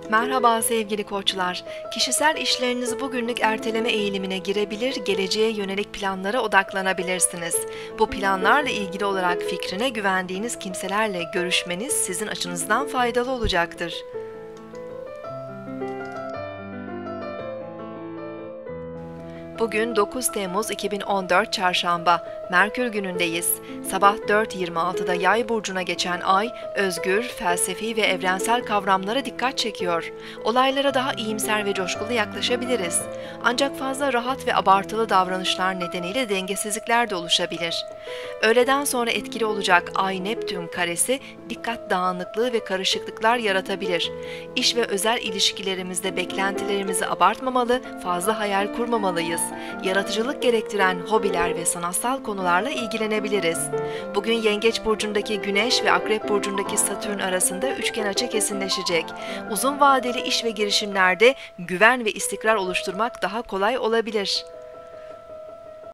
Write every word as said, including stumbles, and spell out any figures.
Merhaba sevgili koçlar. Kişisel işlerinizi bugünlük erteleme eğilimine girebilir, geleceğe yönelik planlara odaklanabilirsiniz. Bu planlarla ilgili olarak fikrine güvendiğiniz kimselerle görüşmeniz sizin açınızdan faydalı olacaktır. Bugün dokuz Temmuz iki bin on dört Çarşamba, Merkür günündeyiz. Sabah dört yirmi altıda Yay burcuna geçen ay, özgür, felsefi ve evrensel kavramlara dikkat çekiyor. Olaylara daha iyimser ve coşkulu yaklaşabiliriz. Ancak fazla rahat ve abartılı davranışlar nedeniyle dengesizlikler de oluşabilir. Öğleden sonra etkili olacak Ay-Neptün karesi, dikkat dağınıklığı ve karışıklıklar yaratabilir. İş ve özel ilişkilerimizde beklentilerimizi abartmamalı, fazla hayal kurmamalıyız. Yaratıcılık gerektiren hobiler ve sanatsal konularla ilgilenebiliriz. Bugün Yengeç burcundaki Güneş ve Akrep burcundaki Satürn arasında üçgen açı kesinleşecek. Uzun vadeli iş ve girişimlerde güven ve istikrar oluşturmak daha kolay olabilir.